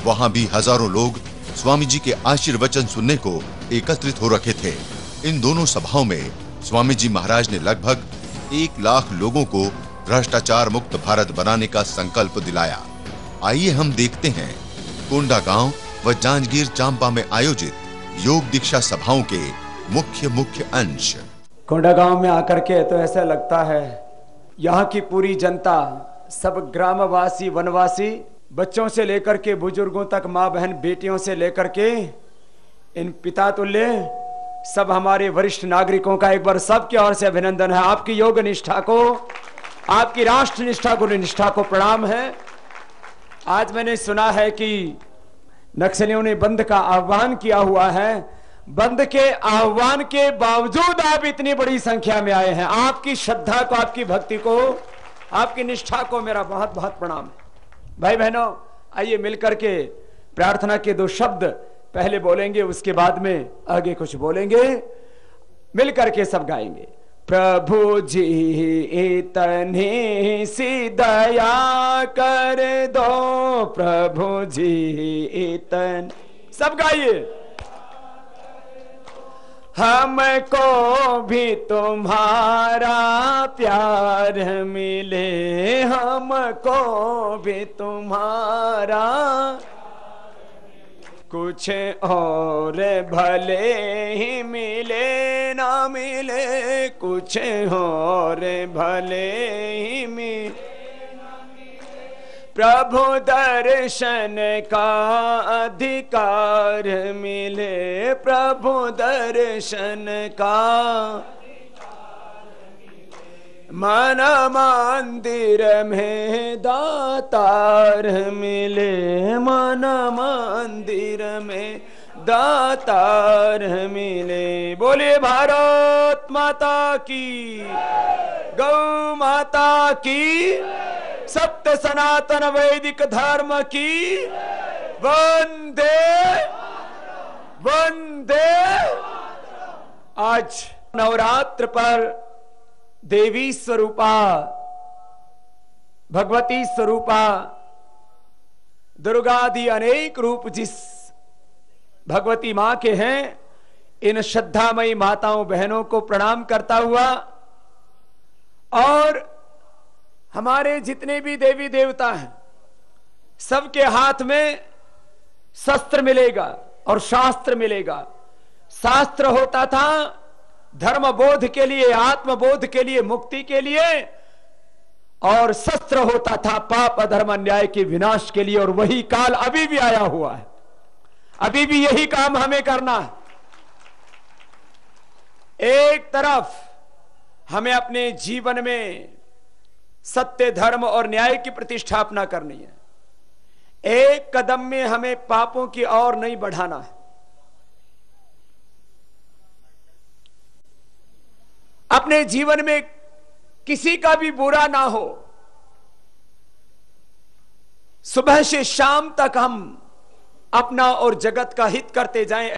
वहां भी हजारों लोग स्वामी जी के आशीर्वचन सुनने को एकत्रित हो रखे थे। इन दोनों सभाओं में स्वामी जी महाराज ने लगभग 1 लाख लोगों को भ्रष्टाचार मुक्त भारत बनाने का संकल्प दिलाया। आइए हम देखते हैं कोंडागांव व जांजगीर चांपा में आयोजित योग दीक्षा सभाओं के मुख्य अंश। कोंडागांव में आकर के तो ऐसा लगता है यहाँ की पूरी जनता, सब ग्रामवासी, वनवासी, बच्चों से लेकर के बुजुर्गों तक, माँ बहन बेटियों से लेकर के इन पिता तुल्य सब हमारे वरिष्ठ नागरिकों का एक बार सबकी ओर से अभिनंदन है। आपकी योग निष्ठा को, आपकी राष्ट्र निष्ठा को, निष्ठा को प्रणाम है। आज मैंने सुना है कि नक्सलियों ने बंद का आह्वान किया हुआ है। बंद के आह्वान के बावजूद आप इतनी बड़ी संख्या में आए हैं। आपकी श्रद्धा को, आपकी भक्ति को, आपकी निष्ठा को मेरा बहुत बहुत प्रणाम। भाई बहनों, आइए मिलकर के प्रार्थना के 2 शब्द पहले बोलेंगे, उसके बाद में आगे कुछ बोलेंगे। मिलकर के सब गाएंगे। प्रभु जी इतनी सी दया कर दो, प्रभु जी इतनी, सब गाइए। हमको भी तुम्हारा प्यार मिले, हमको भी तुम्हारा, कुछ और भले ही मिले ना मिले, कुछ और भले ही मिले, प्रभु दर्शन का अधिकार मिले, प्रभु दर्शन का, मन मंदिर में दातार मिले, मन मंदिर में दातार मिले। बोलिए भारत माता की, गौ माता की, सत्य सनातन वैदिक धर्म की, वंदे वंदे। आज नवरात्र पर देवी स्वरूपा, भगवती स्वरूपा, दुर्गादि अनेक रूप जिस भगवती मां के हैं, इन श्रद्धामयी माताओं बहनों को प्रणाम करता हुआ, और हमारे जितने भी देवी देवता हैं सबके हाथ में शस्त्र मिलेगा और शास्त्र मिलेगा। शास्त्र होता था धर्म बोध के लिए, आत्मबोध के लिए, मुक्ति के लिए, और शस्त्र होता था पाप अधर्म अन्याय के विनाश के लिए। और वही काल अभी भी आया हुआ है, अभी भी यही काम हमें करना है। एक तरफ हमें अपने जीवन में सत्य, धर्म और न्याय की प्रतिष्ठापना करनी है, एक कदम में हमें पापों की ओर नहीं बढ़ाना है। अपने जीवन में किसी का भी बुरा ना हो, सुबह से शाम तक हम अपना और जगत का हित करते जाएं।